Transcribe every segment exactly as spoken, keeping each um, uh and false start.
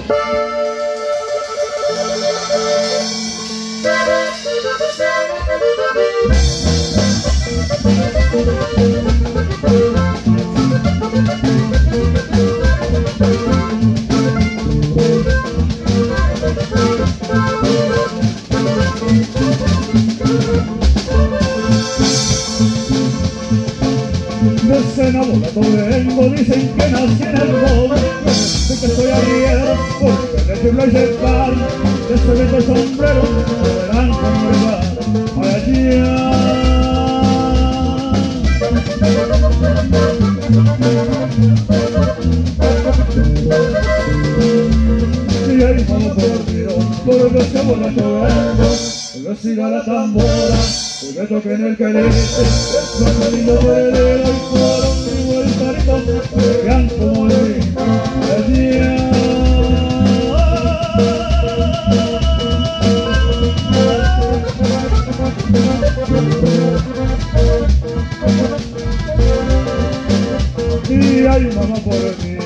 Desenamorado vengo, dicen que nací en el doble, sé que soy arriero, porque le tiembla y se para, de ese viejo sombrero, lo verán como el bar, allá. Y ahí vamos por Dios, por los que borracho vengo, que siga la tambora, que toquen el querete, el sonido velero y por un vivo el carito, que vean como el vino del día. Y ay mamá por el mío.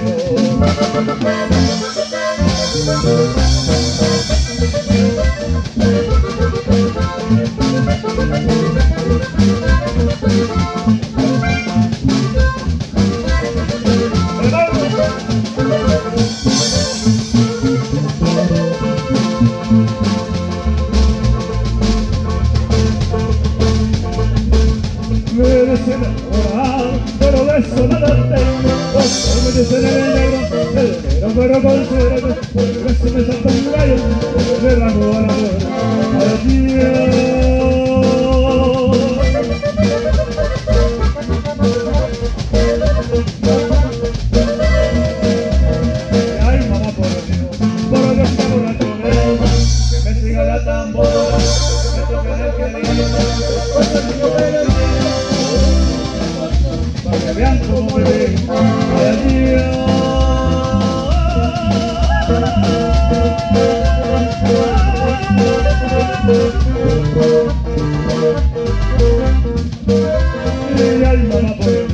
Me dicen enamorar, pero de eso nada tengo. Otros me dicen el negro, el negro pero con suerte, porque se me salta un gallo, porque me rango a la muerte. Adiós. Ay mamá por Dios, por Dios que borracho vengo, que me siga la tambora, que me toquen el querido, pues el niño me le para que vean como me ven. Adiós. Y ay mamá por Dios.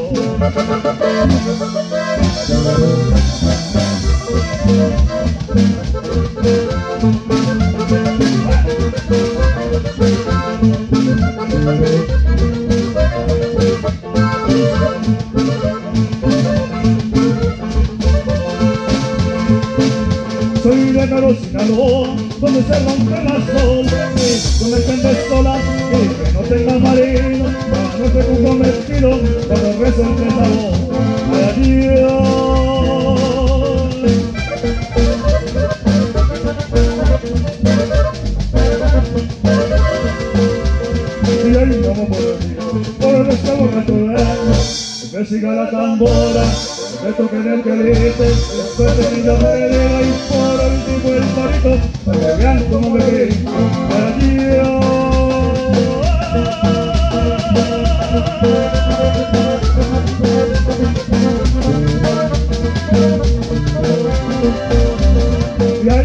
Soy de Caro, Sinaloa, donde se rompe la sola, donde gente sola y que no tenga marino, no se cuco mezquino, cuando rezo entre esa voz. Adiós. Y ahí vamos por el río, por el este borracho vengo, que me siga la tambora, que me toquen el quelite, después de mi llamadera y por el tipo el parito, para que vean como me ven. Adiós. Y ahí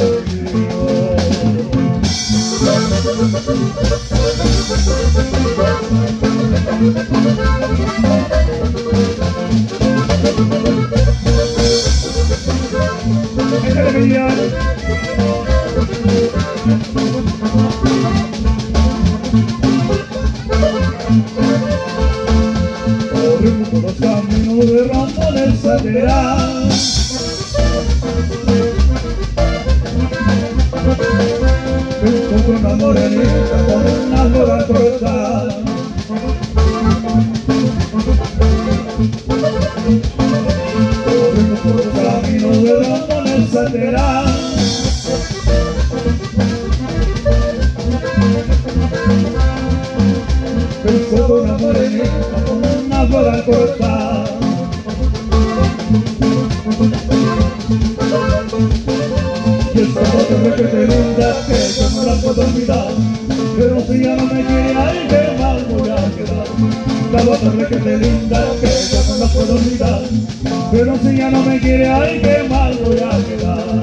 corrimos por los caminos de Ramones Saterán, me encontré una morenita con una flor cortada. Corrimos por los caminos de Ramones Saterán, me encontré una morenita con una flor cortada. Y esta otra que te linda, que yo no la puedo olvidar, pero si ya no me quiere, ay, qué mal voy a quedar. La otra que te linda, que yo no la puedo olvidar, pero si ya no me quiere, ay, qué mal voy a quedar.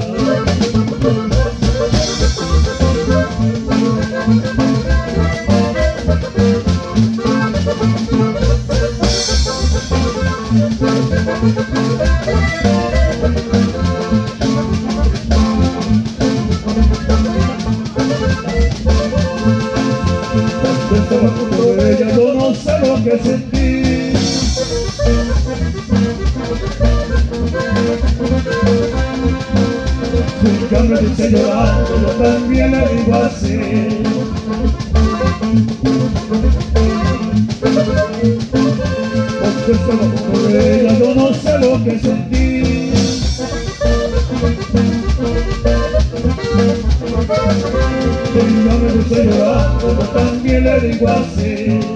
Ya me dice llorando, yo también le digo así. Porque solo por ella yo no sé lo que sentí. Ella me dice llorando, yo también le digo así.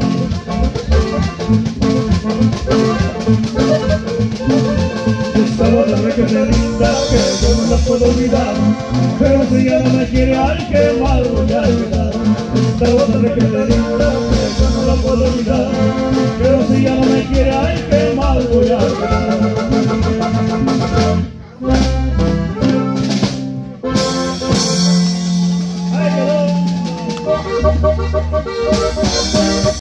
Esta otra vez que me linda, que yo no la puedo olvidar, pero si ella no me quiere, ay, qué mal voy a quedar. Esta otra vez que me linda, que yo no la puedo olvidar, pero si ella no me quiere, ay, qué mal voy a quedar.